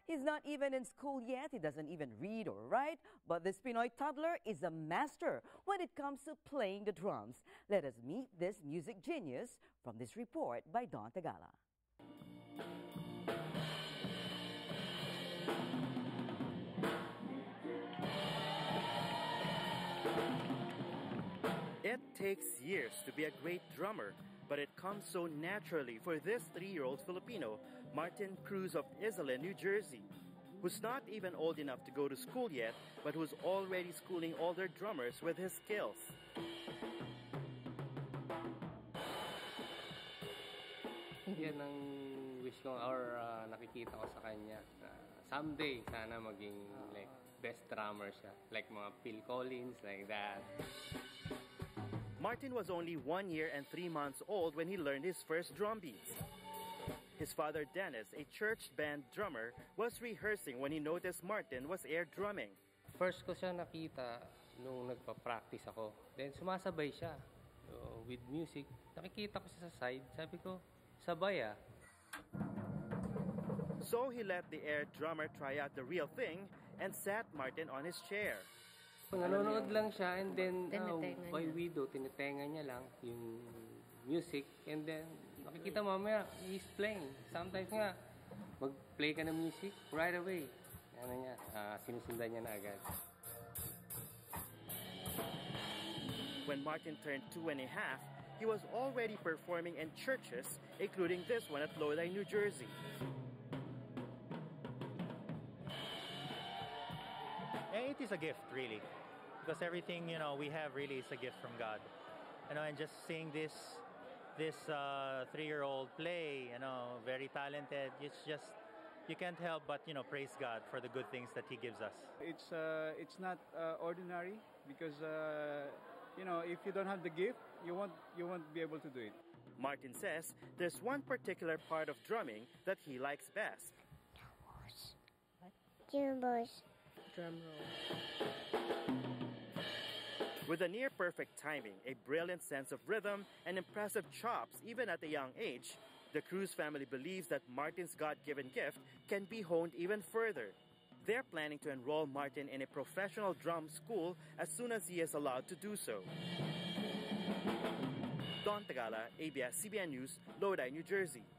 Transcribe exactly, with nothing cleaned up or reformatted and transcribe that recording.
He's not even in school yet. He doesn't even read or write. But this Pinoy toddler is a master when it comes to playing the drums. Let us meet this music genius from this report by Don Tagala. It takes years to be a great drummer, but it comes so naturally for this three-year-old Filipino, Martin Cruz of Iselin, New Jersey, who's not even old enough to go to school yet, but who's already schooling older drummers with his skills. Yan ang wish ko or uh, nakikita ko sa kanya. Uh, someday, sana maging like best drummer siya. Like mga Phil Collins, like that. Martin was only one year and three months old when he learned his first drum beats. His father Dennis, a church band drummer, was rehearsing when he noticed Martin was air drumming. First ko siya nakita nung nagpa-practice ako. Then sumasabay siya uh, with music. Nakikita ko siya sa side. Sabi ko, sabay ah. So he let the air drummer try out the real thing and sat Martin on his chair. Nanonood lang siya and then uh, by widow, tinitenga niya lang yung music and then makikita mamaya he's playing. Sometimes nga mag-play ka ng music right away. Ano niya, uh, sinusundan niya na agad. When Martin turned two and a half, he was already performing in churches, including this one at Lodi, New Jersey. It is a gift, really, because everything, you know, we have really is a gift from God. You know, and just seeing this this uh, three-year-old play, you know, very talented. It's just, you can't help but, you know, praise God for the good things that He gives us. It's uh, it's not uh, ordinary because uh, you know, if you don't have the gift, you won't you won't be able to do it. Martin says there's one particular part of drumming that he likes best. What? Jumbo's. Drum roll. With a near-perfect timing, a brilliant sense of rhythm, and impressive chops even at a young age, the Cruz family believes that Martin's God-given gift can be honed even further. They're planning to enroll Martin in a professional drum school as soon as he is allowed to do so. Don Tagala, A B S C B N News, Lodi, New Jersey.